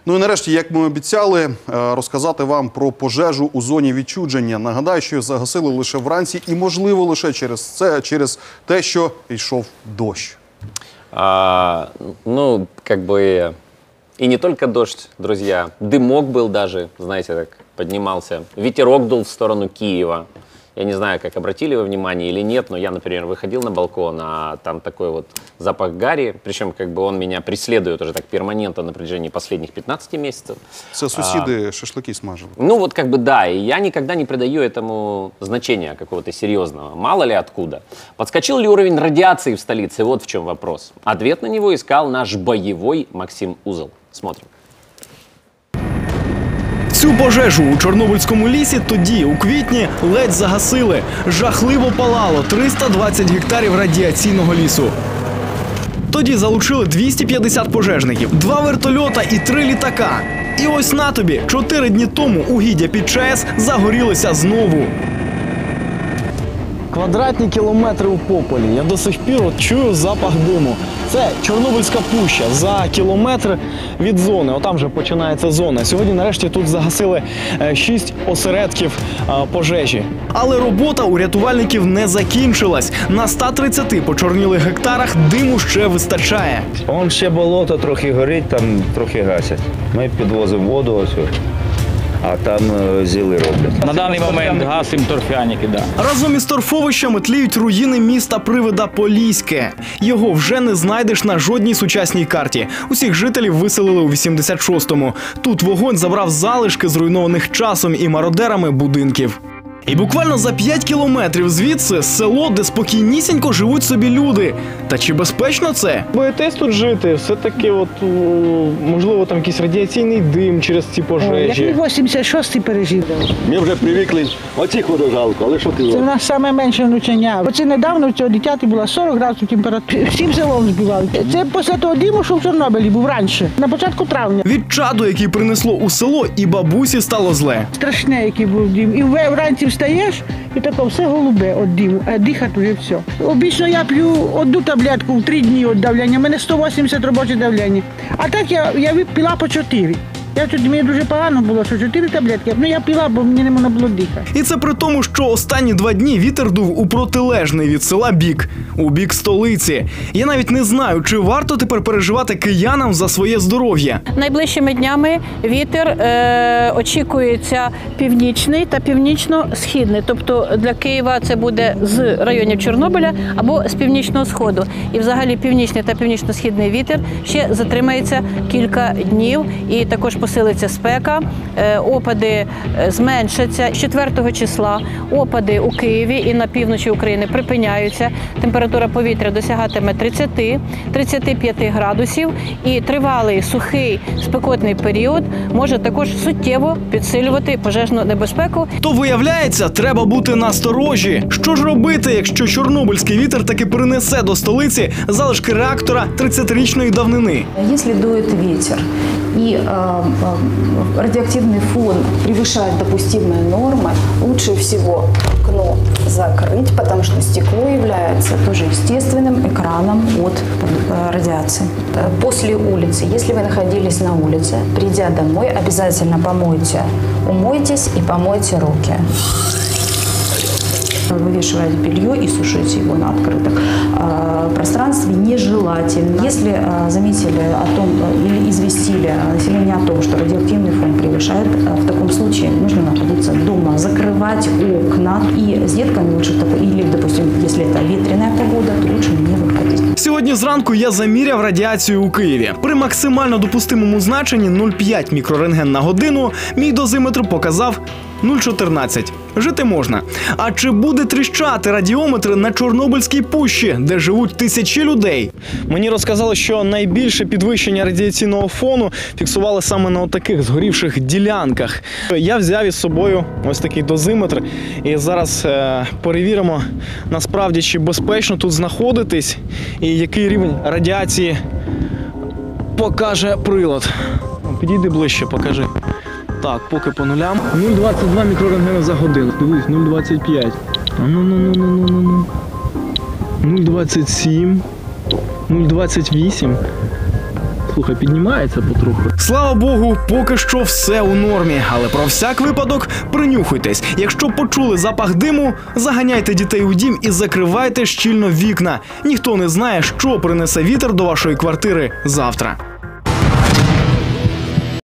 Ну і нарешті, як ми обіцяли, розказати вам про пожежу у зоні відчуження. Нагадаю, що загасили лише вранці і, можливо, лише через те, що йшов дощ. Ну, как бы и не только дождь, друзья. Дымок был даже, знаете, так поднимался. Ветерок дул в сторону Киева. Я не знаю, как обратили вы внимание или нет, но я, например, выходил на балкон, а там такой вот запах гари, причем как бы он меня преследует уже так перманентно на протяжении последних 15 месяцев. Це сусіди шашлики смажили. Ну вот как бы да, и я никогда не придаю этому значения какого-то серьезного. Мало ли откуда. Подскочил ли уровень радиации в столице? Вот в чем вопрос. Ответ на него искал наш боевой Максим Узел. Смотрим. Цю пожежу у Чорнобильському лісі тоді, у квітні, ледь загасили. Жахливо палало 320 гектарів радіаційного лісу. Тоді залучили 250 пожежників, 2 вертольота і 3 літака. І ось на тобі, 4 дні тому угіддя під ЧАЕС загорілися знову. Квадратні кілометри у пополі. Я до сих пір чую запах диму. Це Чорнобильська пуща за кілометр від зони. Отам вже починається зона. Сьогодні нарешті тут загасили 6 осередків пожежі. Але робота у рятувальників не закінчилась. На 130 почорнілих гектарах диму ще вистачає. Вон ще болото трохи горить, там трохи гасять. Ми підвозимо воду ось. А там зіли роблять. На даний момент гасимо торфяники, да. Разом із торфовищами тліють руїни міста-привида Поліське. Його вже не знайдеш на жодній сучасній карті. Усіх жителів виселили у 86-му. Тут вогонь забрав залишки зруйнованих часом і мародерами будинків. І буквально за 5 кілометрів звідси село, де спокійнісінько живуть собі люди. Та чи безпечно це? Боїтесь тут жити? Все-таки, можливо, там якийсь радіаційний дим через ці пожежі. Як 86-й пережив. Ми вже привикли, оцих водожалку, але що ти робиш? Це в нас саме менше внучення. Оце недавно в цього дитяти була 40 градусів температури. Всім селом збивали. Це після того диму, що в Чорнобилі був раніше, на початку травня. Від чаду, який принесло у село, і бабусі стало зле. Страшне, який був дим. І вранці встаєш, і таке все голубе від диму, а дихати вже все. Обічно я п'ю одну таблетку в 3 дні від давлення, у мене 180 робоче давлення. А так я пила по 4. Мені дуже погано було, що 4 таблетки. Ну я пила, бо мені не можна було дихати. І це при тому, що останні 2 дні вітер дув у протилежний від села бік. У бік столиці. Я навіть не знаю, чи варто тепер переживати киянам за своє здоров'я. Найближчими днями вітер очікується північний та північно-східний. Тобто для Києва це буде з районів Чорнобиля або з північного сходу. І взагалі північний та північно-східний вітер ще затримається кілька днів. І також посилиться спека, опади зменшаться. З 4 числа опади у Києві і на півночі України припиняються. Температура повітря досягатиме 30-35 градусів. І тривалий, сухий, спекотний період може також суттєво підсилювати пожежну небезпеку. То виявляється, треба бути насторожі. Що ж робити, якщо чорнобильський вітер таки принесе до столиці залишки реактора 30-річної давнини? Якщо дує вітер и радиоактивный фон превышает допустимые нормы, лучше всего окно закрыть, потому что стекло является тоже естественным экраном от радиации. После улицы, если вы находились на улице, придя домой, обязательно умойтесь и помойте руки. Вывешивать белье и сушить его на открытых пространстве нежелательно. Если заметили о том или известили население о том, что радиоактивный фон превышает, в таком случае нужно находиться дома, закрывать окна. И с детками лучше, или, допустим, если это ветреная погода, то лучше не выходить. Сьогодні зранку я заміряв радіацію у Києві. При максимально допустимому значенні 0,5 мікрорентген на годину мій дозиметр показав 0,14. Жити можна. А чи буде тріщати радіометр на Чорнобильській пущі, де живуть тисячі людей? Мені розказали, що найбільше підвищення радіаційного фону фіксували саме на таких згорівших ділянках. Я взяв із собою ось такий дозиметр і зараз перевіримо, насправді, чи безпечно тут знаходитись і який рівень радіації покаже прилад. Підійди ближче, покажи. Так, поки по нулям. 0,22 мікрорентгена за годину. Дивись, 0,25. 0,27. 0,28. Слухай, піднімається потроху. Слава Богу, поки що все у нормі. Але про всяк випадок принюхуйтесь. Якщо почули запах диму, заганяйте дітей у дім і закривайте щільно вікна. Ніхто не знає, що принесе вітер до вашої квартири завтра.